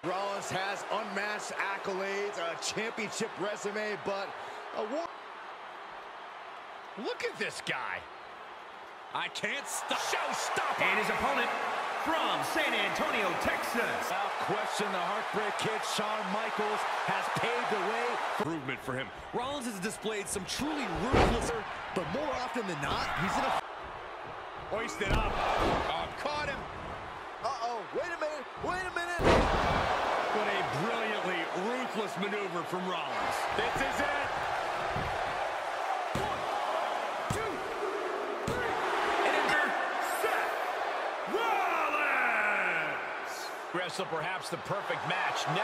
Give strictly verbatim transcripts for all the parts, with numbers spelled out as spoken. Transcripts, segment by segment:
Rollins has unmatched accolades, a championship resume, but a war. Look at this guy. I can't stop. Showstopper. And his opponent from San Antonio, Texas. Without question, the Heartbreak Kid, Shawn Michaels, has paved the way for improvement for him. Rollins has displayed some truly ruthless, but more often than not, he's in a hoisted up. Oh, caught him. Uh-oh, wait a minute, wait a minute. What a brilliantly ruthless maneuver from Rollins. This is it. One, two, three. And enter Seth Rollins. Wrestle perhaps the perfect match. Ne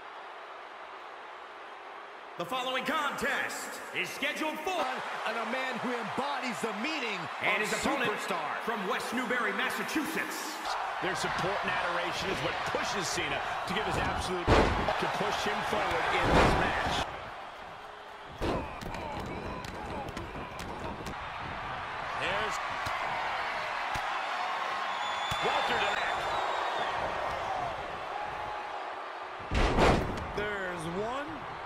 The following contest is scheduled for and a man who embodies the meaning and of his opponent superstar from West Newbury, Massachusetts. Their support and adoration is what pushes Cena to give his absolute to push him forward in this match. There's Walter to that. There's one.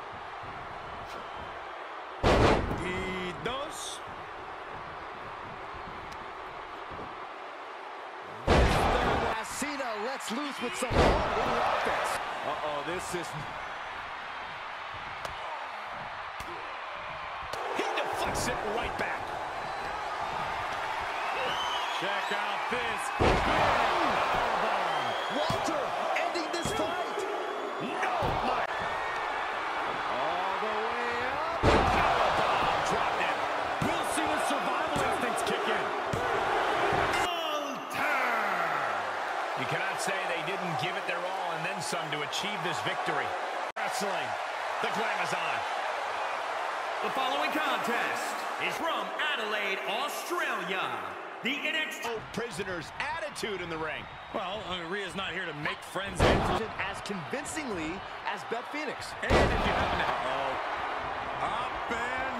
He does. Cena lets loose with some hard-hitting offense. Uh-oh, this is... He deflects it right back. Check out this. Walter ending this fight. No, my. All the way up. Powerbomb dropped him. We'll see the survival instincts kick in. You cannot say they didn't give it their all and then some to achieve this victory. Wrestling, the Glamazon. The following contest is from Adelaide, Australia. The N X T Oh, prisoners' attitude in the ring. Well, uh, Rhea's not here to make friends. As convincingly as Beth Phoenix. And if you happen to... Uh-oh. Up and...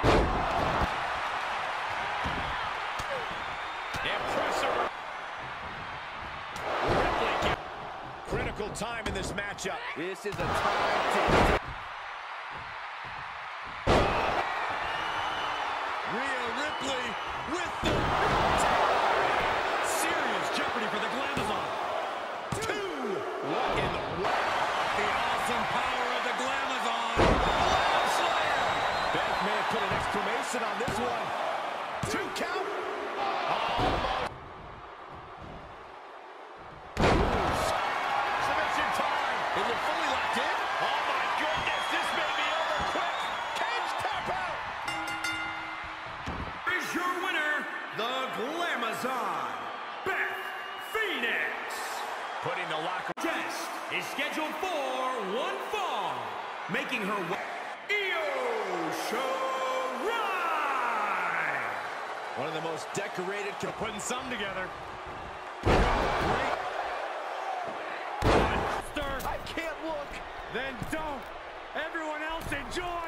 Impressive. Critical time in this matchup. This is a time to... Rhea Ripley with the... Serious jeopardy for the Glamazon. Two. What in the... What? The awesome power of the Glamazon. Slayer. Beth may have put an exclamation on this one. Two count. Oh. Beth Phoenix. Putting the locker Test is scheduled for one fall, making her way. Io Shirai. One of the most decorated, putting some together. I can't look. Then don't. Everyone else enjoy.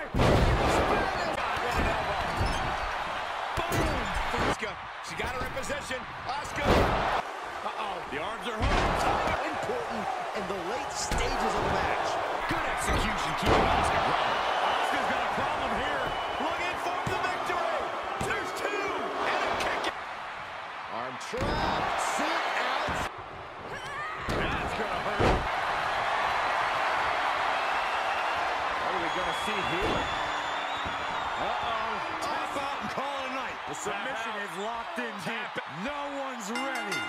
She got her in position. Asuka. Uh-oh. The arms are hooked. Important in the late stages of the match. Good execution keeping Asuka grounded. Asuka's got a problem here. Looking for the victory. There's two. And a kick. Arm trap. Sit out. That's gonna hurt. What are we gonna see here? Uh-oh. Tap out and call it a night. The submission is locked in deep. No one's ready.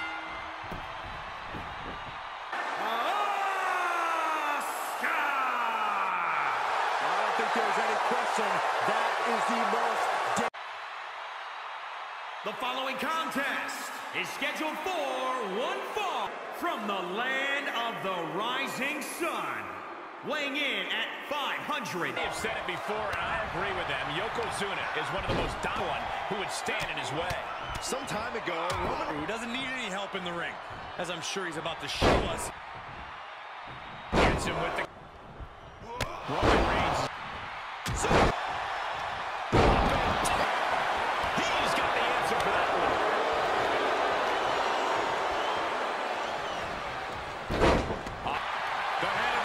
Asuka. I don't think there's any question. That is the most... The following contest is scheduled for one fall from the land of the rising sun. Weighing in at five hundred. They've said it before, and I agree with them. Yokozuna is one of the most dominant one who would stand in his way. Some time ago, Roman... Who doesn't need any help in the ring, as I'm sure he's about to show us. Gets him with the... Roman Reigns. So... He's got the answer for that one. Uh, the head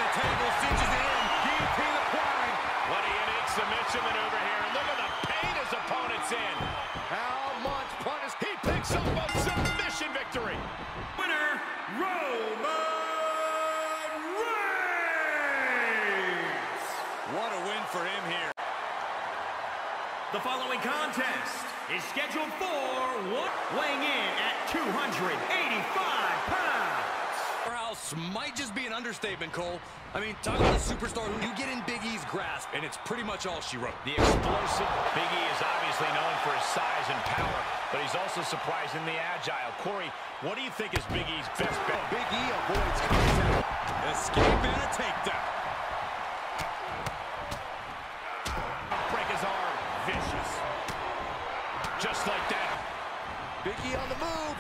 Someone submission victory. Winner, Roman Reigns. What a win for him here. The following contest is scheduled for one, weighing in at two hundred eighty-five pounds. Powerhouse might just be an understatement, Cole. I mean, talk about a superstar who you get in Big E's grasp, and it's pretty much all she wrote. The explosive Big E is obviously known for his size and power, but he's also surprisingly agile. Corey, what do you think is Big E's best bet? Oh, Big E avoids contact. Escape and a takedown. Break his arm. Vicious. Just like that. Big E on the move.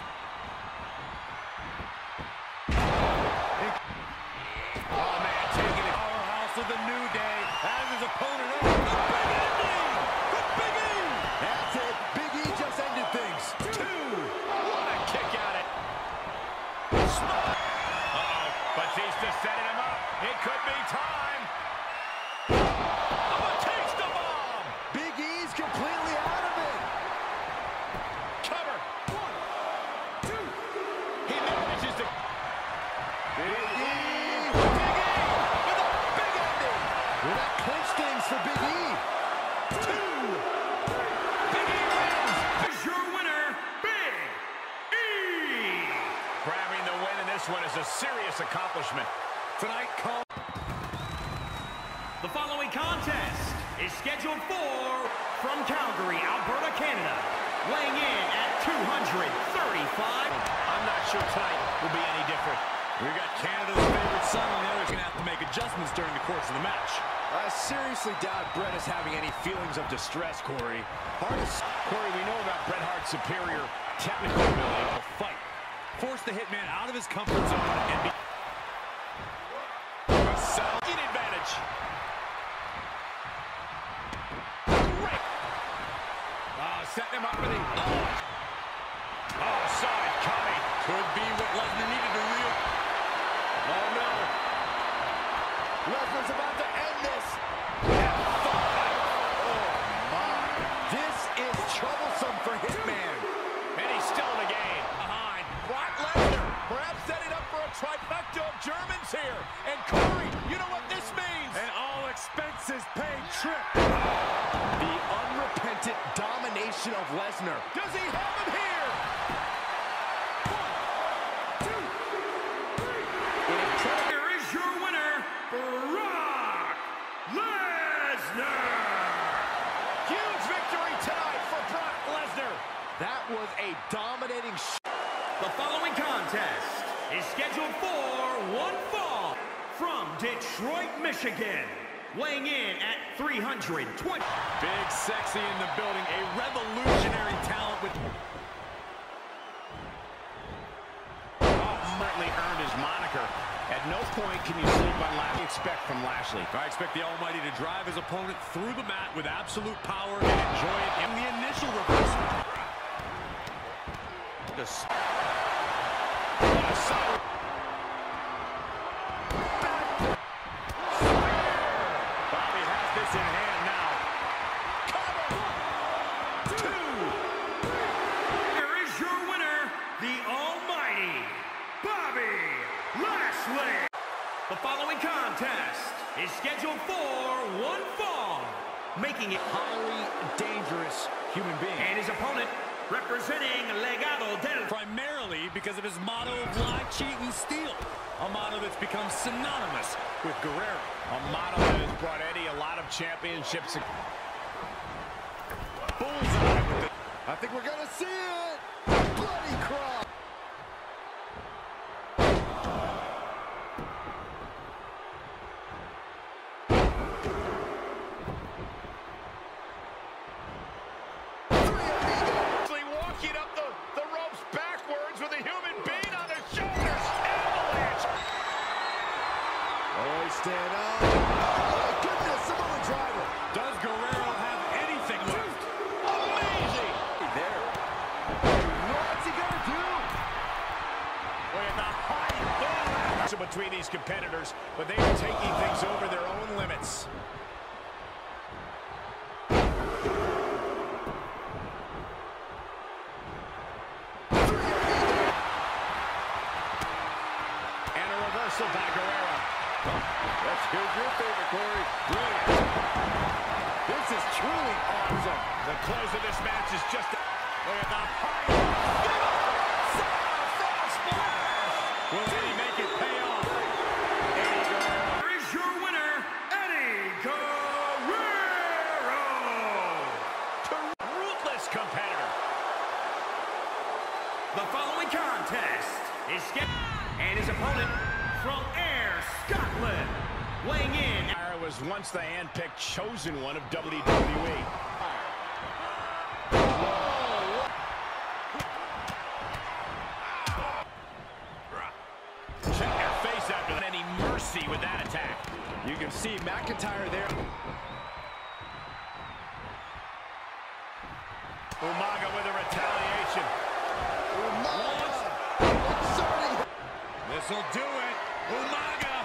Oh, man, taking it. Powerhouse of the New Day has his opponent up. The Big Ending with Big E. That's it. Big E just ended things. Two. What a kick at it. Uh-oh. Batista setting him up. It could be time. Oh, a taste of bomb. Big E's completely out of it. Cover. One, two. He manages to... Big E. Big E with a big ending. Well, that clinched things for Big E. Two. Big E wins. Is your winner, Big E. Grabbing the win in this one is a serious accomplishment. Tonight, Cole. The following contest is scheduled for, from Calgary, Alberta, Canada, weighing in at two hundred thirty-five. I'm not sure tonight will be any different. We got Canada's favorite son on there who's going to have to make adjustments during the course of the match. I seriously doubt Bret is having any feelings of distress, Corey. Hard to... Corey, we know about Bret Hart's superior technical ability to fight. Force the hitman out of his comfort zone and be... A sound advantage. Great. Oh, setting him up for the... Oh, oh saw it coming. Could be what Lesnar needed to real... Oh, no. Lesnar's about to end this. F five. Oh, my. This is troublesome for Hitman. And he's still in the game. Behind. Brock Lesnar, perhaps setting up for a trifecta of Germans here. And Corey, you know what this means. An all-expenses paid trip. The unrepentant domination of Lesnar. Does he have him here? One, two, three. Here is your winner, Brock Lesnar. Huge victory tonight for Brock Lesnar. That was a dominating sh The following contest is scheduled for one fall from Detroit, Michigan, weighing in at three hundred twenty. Big Sexy in the building, a revolutionary talent with... Certainly earned his moniker. At no point can you sleep on Lashley. Expect from Lashley. I expect the Almighty to drive his opponent through the mat with absolute power and enjoy it in the initial reversal. Just... What a solid... Bobby has this in hand now. Here is your winner, the Almighty Bobby Lashley. The following contest is scheduled for one fall, making it highly dangerous human being. and his opponent representing Legado del... Primarily because of his motto of lie, cheat, and steal. A motto that's become synonymous with Guerrero. A motto that has brought Eddie a lot of championships. Bullseye with the... I think we're gonna see it. Bloody cross. Actually walking up the, the ropes backwards with a human being on his shoulders. Avalanche. Oh, he's stand up. Oh, my goodness, Samoa driver. Does Guerrero have anything left? Amazing. There. What's he gonna do? Look at the height between these competitors, but they are taking things over their own limits. Here's your favorite, Corey. Brilliant. This is truly awesome. The close of this match is just... Look at the high... Will Eddie make it pay off? Eddie Guerrero. Here is your winner, Eddie Guerrero. Ruthless competitor. The following contest is scheduled, and his opponent from Ayr, Scotland, weighing in. Ayr was once the hand-picked chosen one of W W E. Check your face after that. Any mercy with that attack. You can see McIntyre there. Umaga with a retaliation. This'll do it. Umaga.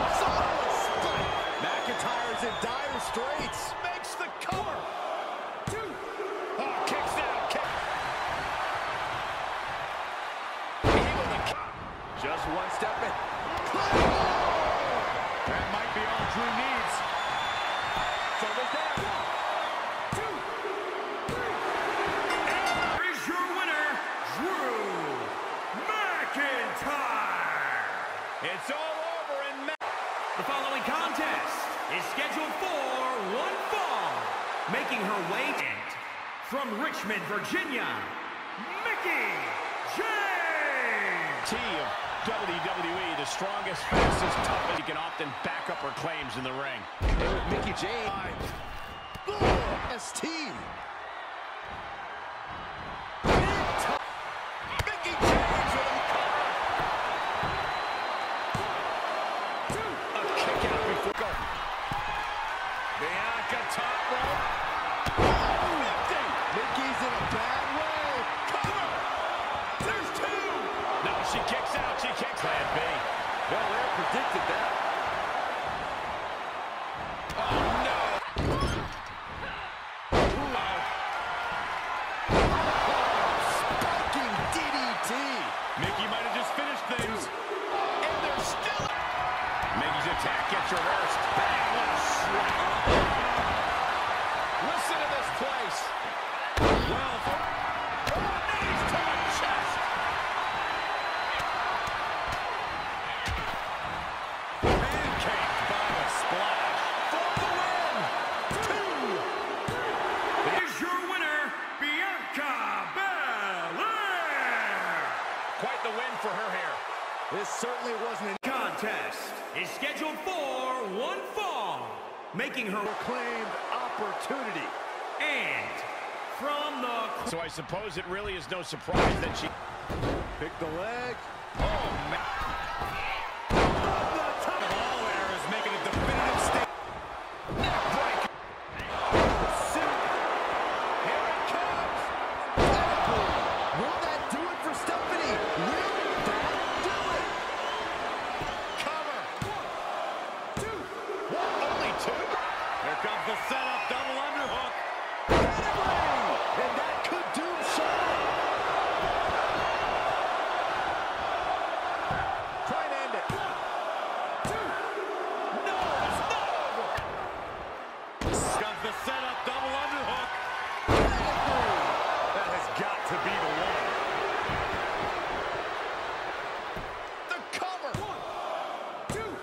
McIntyre's in dire straits. Makes the cover. Two. Oh, kicks out. Kick. Able to kick. Just one step in. That might be all Drew needs. Shoulders down. Two, three. Here is your winner, Drew McIntyre. It's all over in Ma- The following contest is scheduled for one fall, making her way in from Richmond, Virginia, Mickie James. T of W W E, the strongest, fastest, toughest. He can often back up her claims in the ring. Hey, with Mickie James. Ugh, S T. Mickie James with a cover. A kick out before go. Bianca top rope. Mickey's in a bad way. Cover. There's two. No, she kicks out. She kicks. Plan B. Well, Ray predicted that. Oh, no. Spiking D D T. Mickey might have just finished things. And they're still... Mickey's attack gets reversed. Bang, what a slap. Listen to this place. Well, knees to the chest. Pancake by the splash. For the win. Two. Here's your winner, Bianca Belair. Quite the win for her here. This certainly wasn't an Contest is scheduled for one fall, making her claimed opportunity. and from the So I suppose it really is no surprise that she... Pick the leg. Oh, man. The top. All air is making a definitive statement. Break. Here it comes. Will that do it for Stephanie? Will that do it? Cover. One, two. One, only two? Here comes the setup, double underhook. And that could doom Charlotte. Try and end it. One, two. No, it's not over. Comes the setup, double underhook. That has got to be the one. The cover. One, two,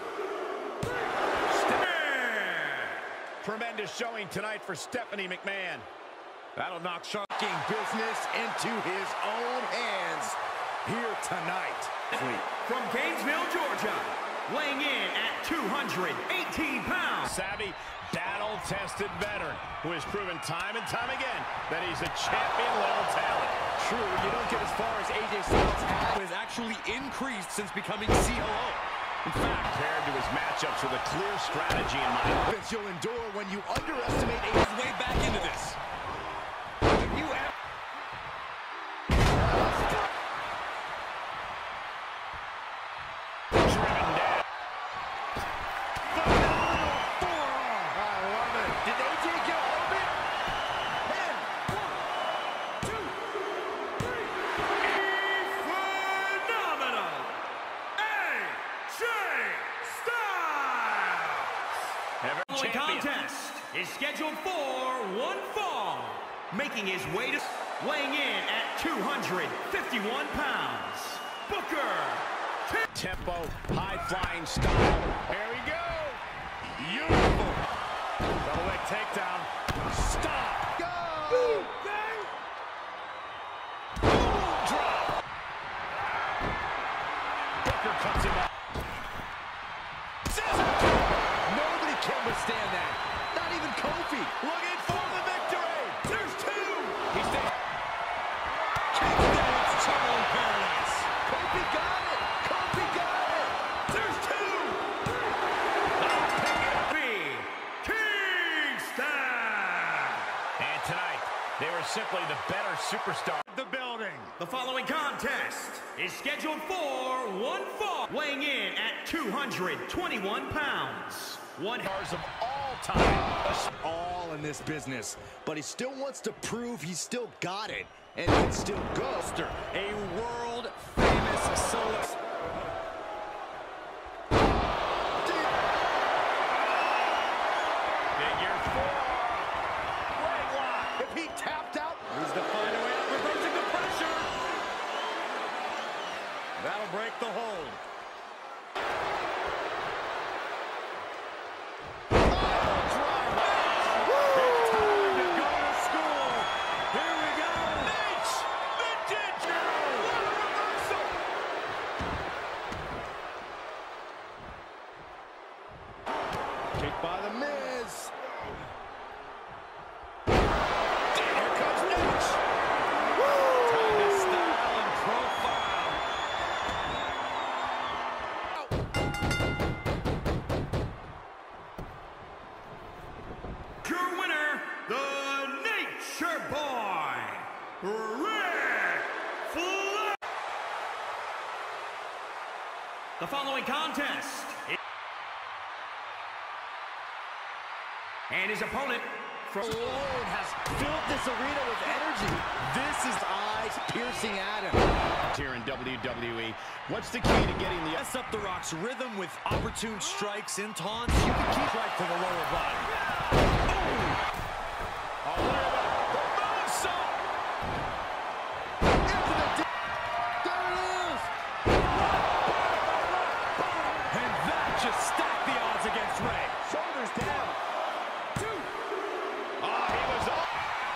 Tremendous showing tonight for Stephanie McMahon. That'll knock Charlotte. business into his own hands here tonight. from Gainesville, Georgia, weighing in at two hundred eighteen pounds. Savvy, battle-tested veteran who has proven time and time again that he's a champion-level talent. True, you don't get as far as A J Styles has. Has actually increased since becoming C O O. In fact, compared to his matchups with a clear strategy in mind. That you'll endure when you underestimate A J's Way back into this. You have Driven down. phenomenal forearm. I love it. Did A J get all of it? And one, two, three. Phenomenal A J Styles. scheduled for one fall, making his way to weighing in at two hundred fifty-one pounds, Booker T. Tempo, high-flying style. Here we go. Beautiful. Double leg takedown. Stop. Go. Boom. Bang. Boom. Drop. Booker cuts him up. Scissors. Nobody can withstand that. Not even Kofi. Looking for the victory. There's two. He's dead. Kickdown. It's trouble in paradise. Kofi got it. Kofi got it. There's two. And tonight, they were simply the better superstar. The building. The following contest is scheduled for one fall, weighing in at two hundred twenty-one pounds. One Stars of all time. All in this business, but he still wants to prove he's still got it, and can still go. A world famous solo. Figure four. Leg lock. If he tapped out, Needs to find a way out, reversing the pressure. That'll break the hold. kicked by the Miz. Here comes Naitch. Time is style and profile. Your winner, the Nature Boy, Ric Flair. The following contest. And his opponent from Lord has filled this arena with energy. This is eyes-piercing Adam. Here in W W E, what's the key to getting the... Mess up the Rock's rhythm with opportune strikes and taunts. You can keep right to the lower body. Oh, look at that. The moonsault. Into the deep. There it is. And that just stacked the odds against Rey. Shoulders down. Oh, he was up.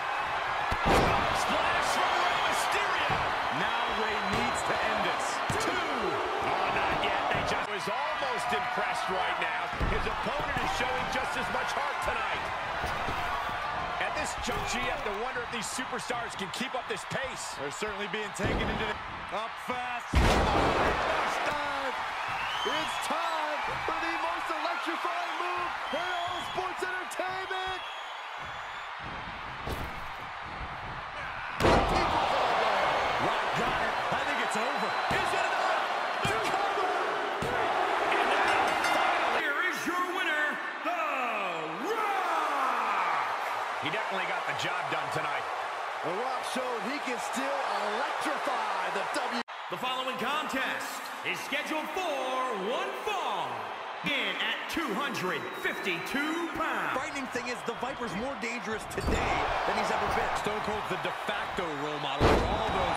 Splash from Rey Mysterio. Now Rey needs to end this. Two. Oh, not yet. They just was almost impressed right now. His opponent is showing just as much heart tonight. At this juncture, you have to wonder if these superstars can keep up this pace. They're certainly being taken into the... Up fast. It's time. It's time for the most electrifying move in all sports entertainment. Rock got it. I think it's over. Is it enough? The cover. And now, finally, Here is your winner, The Rock. he definitely got the job done tonight. The Rock showed he can still electrify the W. The following contest is scheduled for one fall, in at two hundred fifty-two pounds. Frightening thing is the Viper's more dangerous today than he's ever been. Stone Cold's the de facto role model for all those.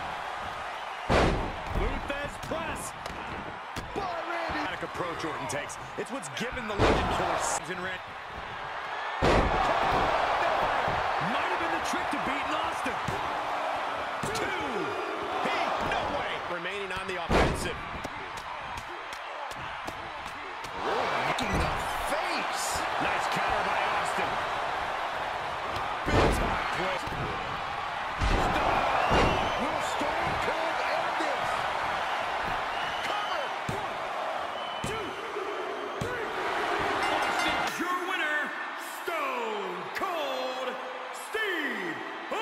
Luthez press. By Randy. Approach Orton takes. It's what's given the Legend Killer in red. Might have been the trick to beating Austin. Two. He, no way. Remaining on the offensive. Making the face. Nice counter by Austin. Big time twist. Will Stone Cold end this? Cover. One, two, three. Austin's your winner, Stone Cold Steve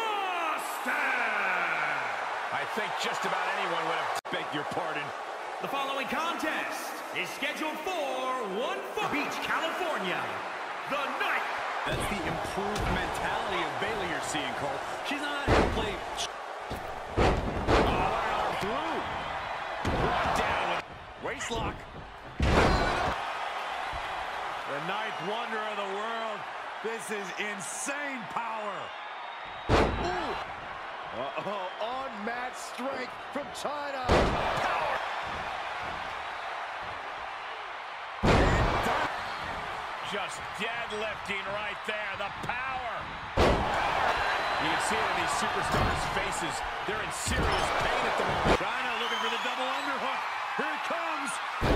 Austin. I think just about anyone would have beg your pardon. The following contest is scheduled for one fall, Beach, California. The night. That's the improved mentality of Bayley you're seeing, Cole. She's not out here to play. Oh, arm through. Brought down with Waist lock. The ninth wonder of the world. This is insane power. Uh-oh, unmatched strength from China. Power. Just deadlifting right there. The power. You can see it in these superstars' faces. They're in serious pain at the moment. China looking for the double underhook. Here it comes.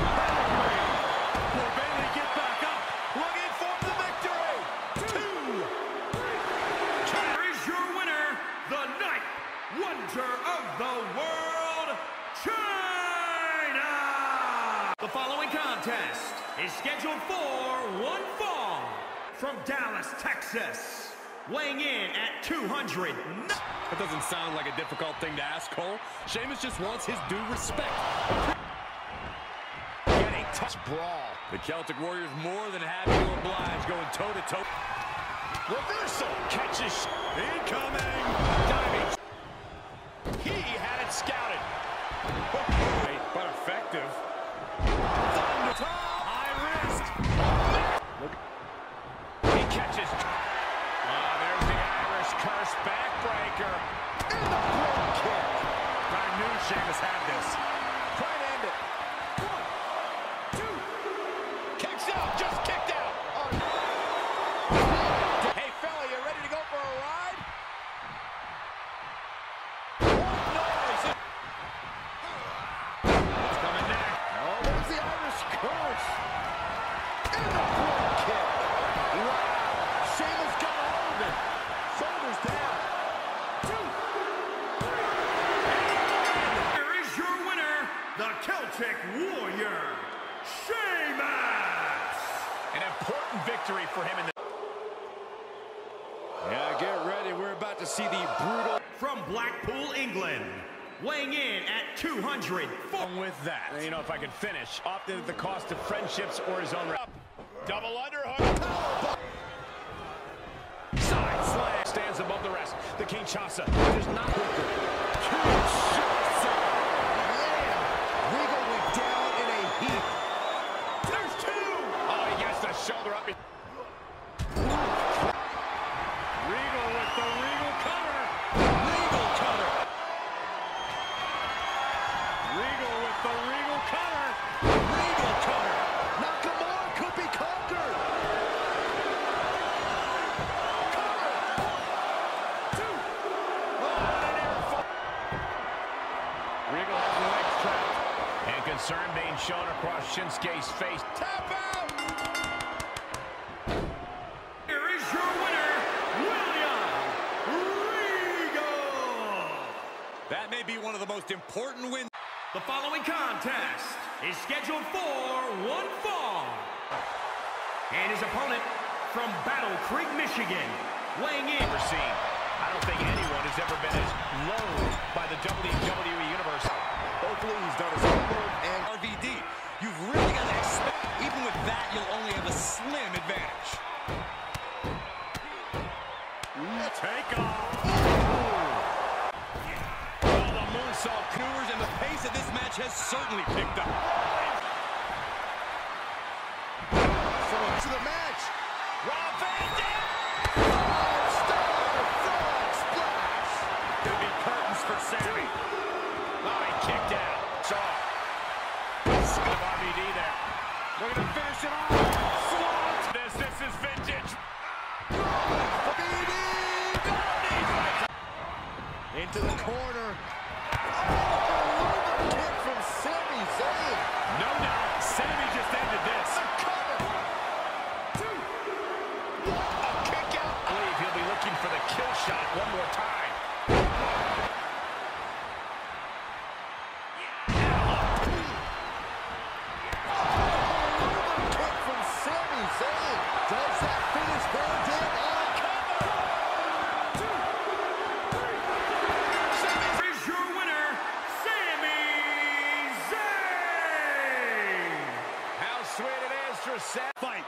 Will Bayley get back up? Looking for the victory. Two. Here is your winner, the Night Wonder of the World, China! The following contest is scheduled for one fall from Dallas, Texas. Weighing in at two hundred. That doesn't sound like a difficult thing to ask, Cole. Sheamus just wants his due respect. Get a touch brawl. The Celtic Warriors more than happy to oblige, going toe-to-toe. Reversal. Catches. Incoming. Diving. He had it scouted. But effective. From the top. High risk. Look. He catches. Oh, there's the Irish curse backbreaker. In the front kick. I knew Sheamus had this. Try to end it. One, two. Kicks out. Just kicked out. Oh, no. Hey, fella, you ready to go for a ride? What noise? It's coming next. Oh, there's the Irish curse. In the front kick. Wow. Sheamus got all of it. Shoulders down. Two. Here is your winner, the Celtic Warrior, Sheamus! An important victory for him in the... Yeah, get ready. We're about to see the brutal... From Blackpool, England, weighing in at two hundred. With that, you know, if I could finish, often at the cost of friendships or his own... Double underhook. Side slam. Stands above the rest. The Kinshasa does not... Kinshasa! Yeah! Regal went down in a heap. There's two! Oh, he gets the shoulder up. Regal with the Regal cutter. Regal cutter. Regal with the Regal cutter. Regal cutter. Nakamura could be conquered. Cover. Two. Regal has the legs trapped. And concern being shown across Shinsuke's face. Tap out. Here is your winner, William Regal! That may be one of the most important wins. The following contest is scheduled for one fall. And his opponent from Battle Creek, Michigan, weighing in. Ever seen. I don't think anyone has ever been as loathed by the W W E Universe. Hopefully he's done his homework and R V D, you've really got to expect, even with that, you'll only have a slim advantage. Take off. Well, the moonsault maneuvers and the pace of this match has certainly picked up. so to the match. Rob Van Dam. Five-star frog splash. Could be curtains for Sammy. Oh, he kicked out. Saw. Good R V D there. Looking to finish it off. Swat. This, this is vintage. Into the corner. Oh, kick from Sami Zayn. No doubt, Sammy just ended this. A cover. Two. A kick out. I believe he'll be looking for the kill shot one more time. Kick from Sami Zayn. Does that finish Van Dam on a cover? Two. Three. Here is your winner, Sami Zayn! How sweet it is for Sam. Fight.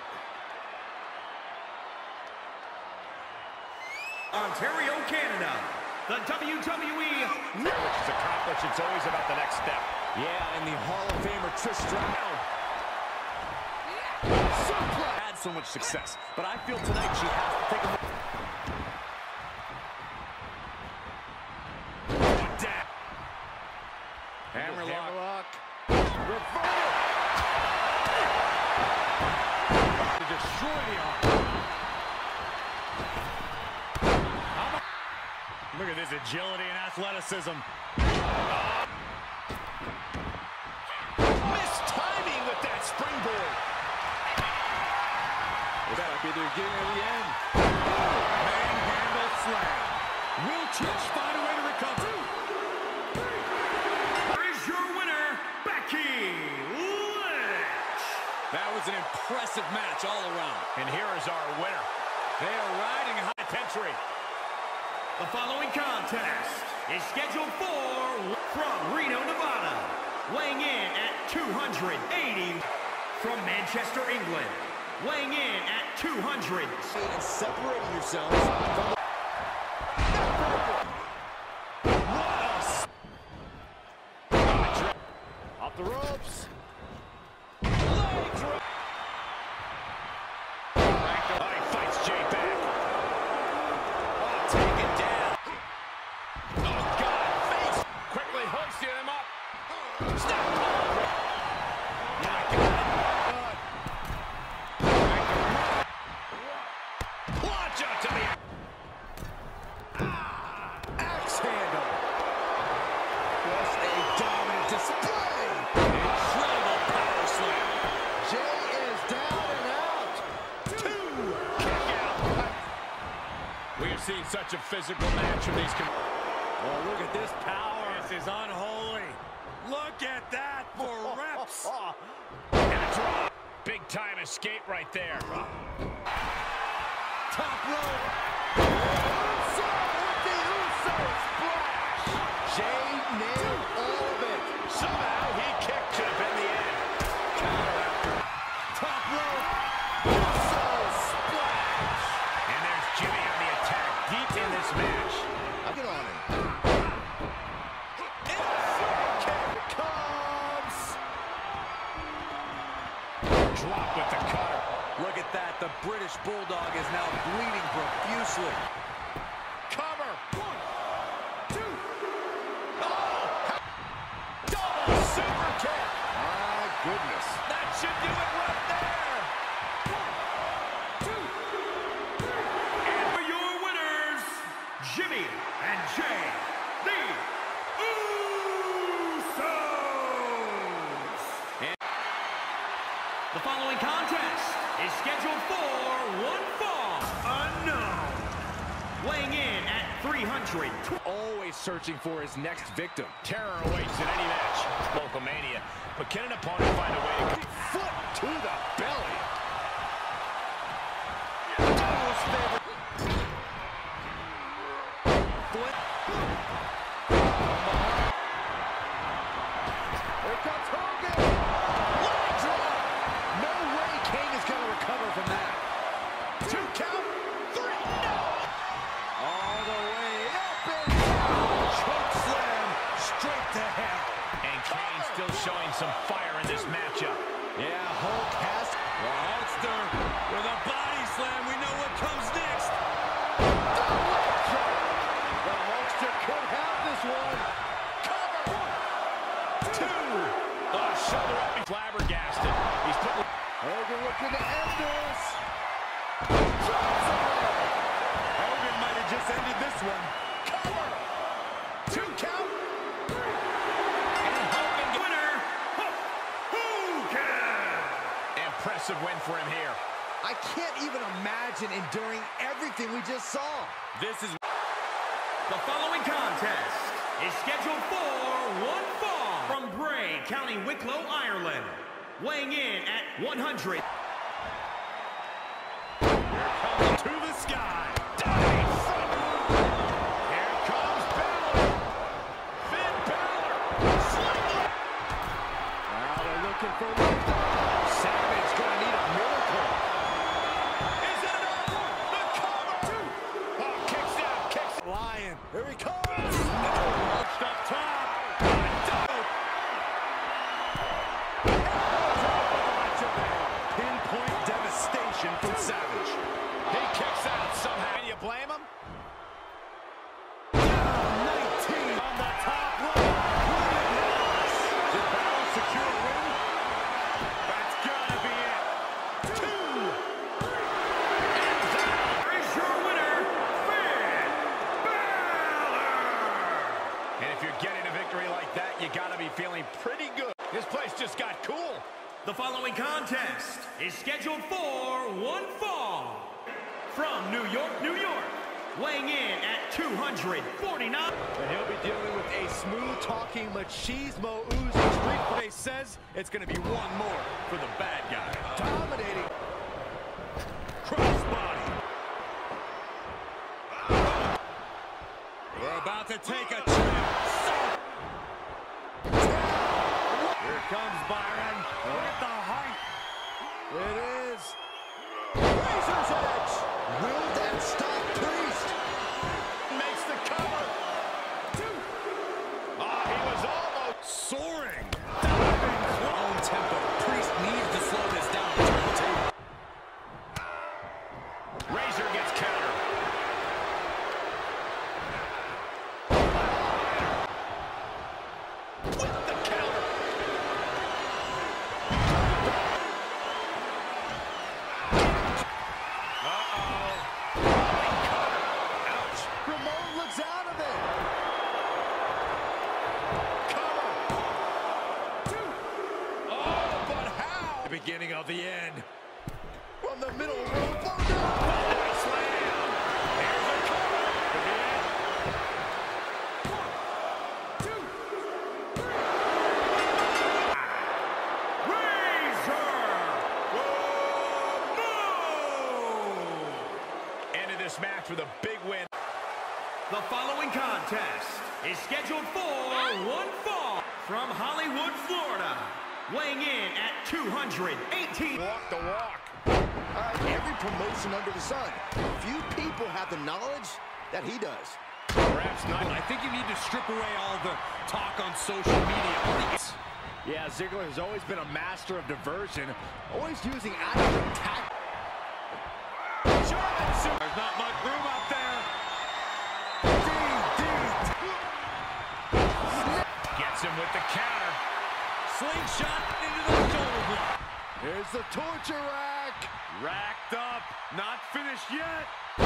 Ontario, Canada, the W W E. Which is accomplished, it's always about the next step. Yeah, and the Hall of Famer Trish Stratus. Had so much success. But I feel tonight she has to take a look. Down. Hammerlock. Hammerlock. To destroy the arm. Look at this agility and athleticism. Missed timing with that springboard. This might be the beginning of the end. Manhandle slam. Will Trish find a way to recover? Here is your winner, Becky Lynch. That was an impressive match all around. And here is our winner. They are riding high penetration. The following contest is scheduled for from Reno, Nevada, weighing in at two hundred eighty from Manchester, England, weighing in at two hundred. And separating yourselves from the... Off the ropes. Oh, he fights Jay back. Oh, taken down. Oh, God, face. Quickly hooks him up. Snap. My God. Launch out to the... Ah, axe handle. Just a dominant display. Incredible power slam. Jay is down and out. Two. Kick out. We have seen such a physical match from these... Oh, look at this power. This is unholy. Look at that for reps. And a drop. Big time escape right there. Top rope. Uso with the Uso splash. Jay nailed all of it. Somehow he kicked to in the end. Counter after. Top rope. Uso splash. And there's Jimmy on the attack deep in this match. I'll get on him. Here it comes. Drop with the cutter. Look at that. The British Bulldog is now bleeding profusely. Cover. One, two. Oh! Double super kick. My goodness. That should do it right there. One, two, three. And for your winners, Jimmy and Jay, the Usos. And the following contest is scheduled for one fall unknown, weighing in at three hundred. Always searching for his next victim. terror awaits in any match. Local mania. But can an opponent find a way to... Foot to the belly. Devil's favorite. Foot. Here comes Hogan. Leg drop. No way Kane is going to recover from that. Two count. Three. No. All the way up and down. Choke slam straight to hell. And Kane still showing some fire in this matchup. Yeah, Hulk has... The Hulkster with a body slam. We know what comes next. The Hulkster could have this one. Cover. One. Two. Oh, shoulder up. He's flabbergasted. He's put... Hogan looking to end this. Hogan might have just ended this one. Cover. Two count. And Hogan... Winner, Hulk Hogan. Impressive win for him here. I can't even imagine enduring everything we just saw. This is... The following contest is scheduled for one fall from Bray, County Wicklow, Ireland, weighing in at one hundred. to the sky. Diving front. Here comes Balor. Finn Balor. Sling. Now they're looking for liftoff. Savage going to need a miracle. Is it enough? The cover. Two. Oh, kicks out. Kicks. Lion. Here he comes. Launched up top. Pinpoint devastation feeling pretty good. This place just got cool. The following contest is scheduled for one fall. From New York, New York, weighing in at two hundred forty-nine. And he'll be dealing with a smooth-talking machismo oozing street. They says it's going to be one more for the bad guy. Dominating. Crossbody. We're about to take a trip. Here comes Byron. Look at the height. It is Razor's Edge. Will that stop Priest? Makes the cover. Two. Ah, he was almost Soaring. Own tempo. Priest needs to slow this down to turn the table. Razor gets countered. With the counter. Uh-oh. Ouch. Ramon looks out of it. Cover. Two. Oh, but how? The beginning of the end. From the middle rope. Oh, no. Nice slam. There's a cover. Could be it. Two. Razor Ramon! Ended this match with a big win. The following contest is scheduled for one fall. From Hollywood, Florida, weighing in at two hundred eighteen. Walk the walk. Uh, every promotion under the sun. Few people have the knowledge that he does. Perhaps not. I think you need to strip away all the talk on social media. Yeah, Ziggler has always been a master of diversion, always using adequate tactics. There's not much room out there. Gets him with the counter. Slingshot into the shoulder block. Here's the torture rack. Racked up. Not finished yet.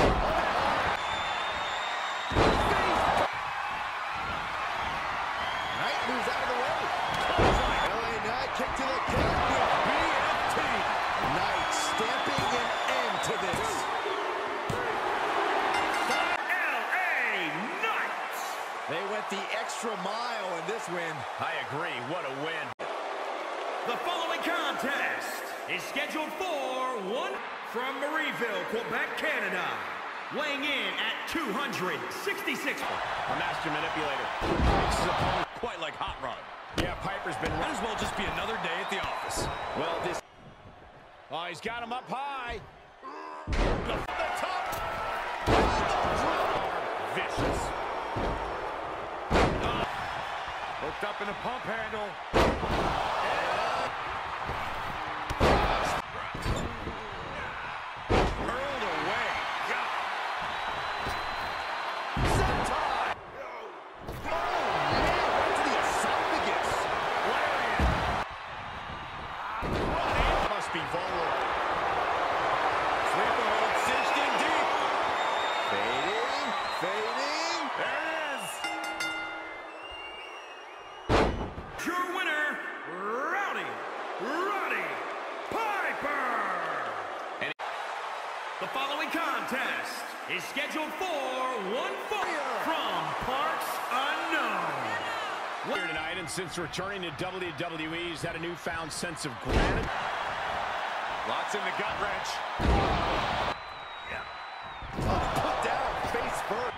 Knight moves out of the way. L A Knight kick to the cat with B F T. Knight stamping an end to this. L A Knights. They went the extra mile in this win. I agree. What a win. The following contest is scheduled for one from Marieville, Quebec, Canada, weighing in at two hundred sixty-six. A master manipulator. Makes his opponent quite like Hot Rod. Yeah, Piper's been Might as well just be another day at the office. well. This. Oh, he's got him up high. The, the top. Vicious. Hooked up in a pump handle. Hurled away. Sentai. Oh, man, right to the esophagus. Must be vulnerable. Sleeper hold cinched in deep. Fading, fading. There it is. Your winner, Rowdy Roddy Piper. And the following contest is scheduled for one fall from Parts Unknown. here tonight, and since returning to W W E, he's had a newfound sense of gratitude. Lots in the gut wrench. Oh, put down face first.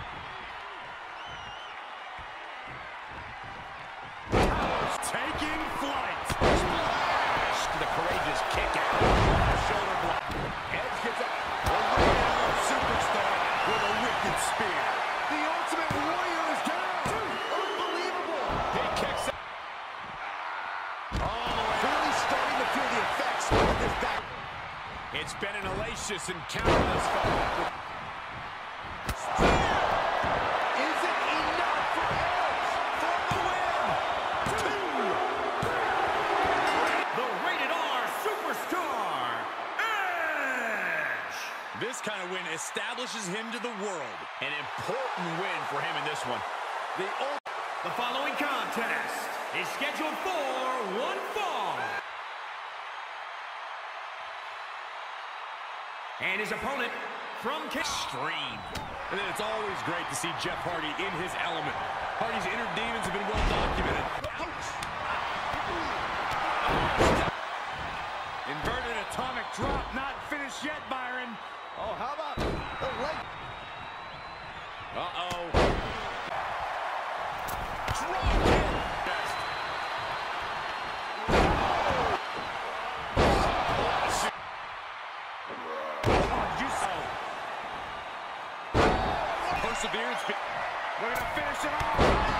Taking flight. Splash! The courageous kick out. Shoulder block. Edge gets up. A renowned superstar with a wicked spear. The Ultimate Warrior is down. Unbelievable. He kicks out. Clearly starting to feel the effects of this back. It's been an hellacious encounter thus far. Is it enough for Edge for the win? Two. The Rated R Superstar, Edge. This kind of win establishes him to the world. An important win for him in this one. The ult The following contest is scheduled for one fall. And his opponent from Extreme. And then it's always great to see Jeff Hardy in his element. Hardy's inner demons have been well documented. Inverted atomic drop, not finished yet, Byron. Oh, how about the leg? Uh-oh. Drop kick. Best. Perseverance. We're going to finish it off.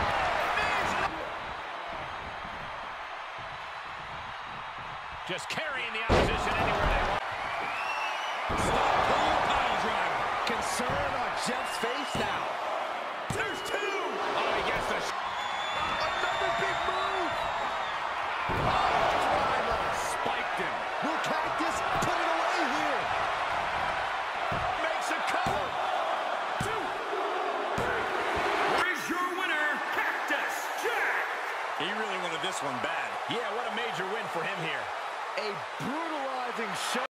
Just carrying the opposition anywhere they want. Stop pulling pile driver. Concern on Jeff's face now. There's two. Oh, he gets the. Another big move. Oh, driver. Spiked him. Will Cactus put it away here? Makes a cover. two. Here is your winner, Cactus Jack. He really wanted this one bad. Yeah, what a major win for him here. A brutalizing show.